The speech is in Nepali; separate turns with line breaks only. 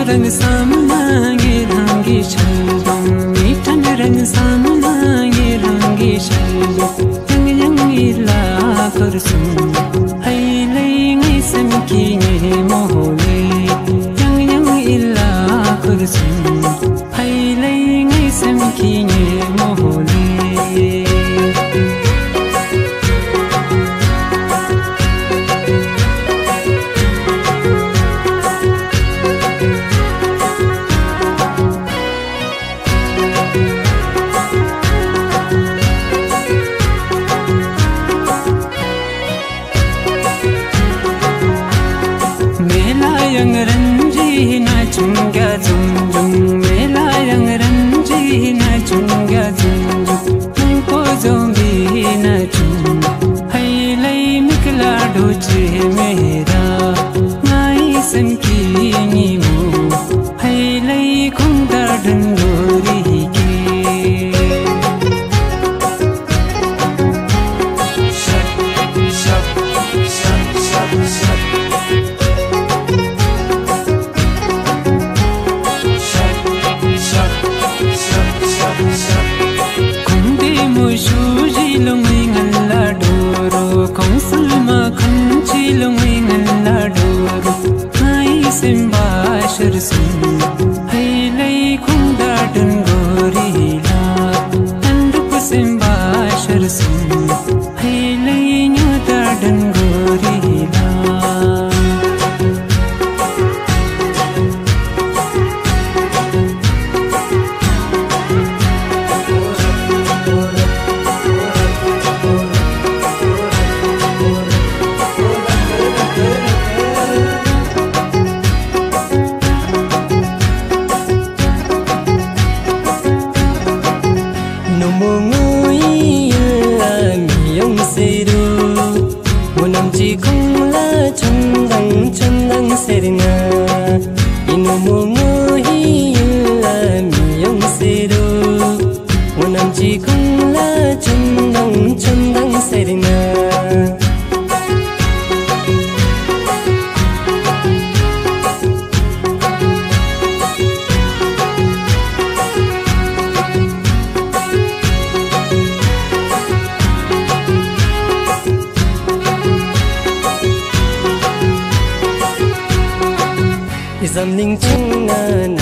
रंग सामना ये रंगी शलदम मीठन रंग सामना ये रंगी शलदम यंग यंग इला करसुम है लेंगे समकी ये मोहले यंग यंग इला करसुम है लेंगे समकी ये Mohle yang ranji na chunga zum zum mela yang ranji na chunga zum zum तुमको जोंगी ना चुम है लई मिकला डोचे मेरा नाई संकी नीमो है लई कुंदा डंडोरी के Konsulma kanchi lungi ngalla doro Hai simba shirsun Hai lai kunda dungori la Tandup simba shirsun Hai lai nyuta dungori la Zamling chunga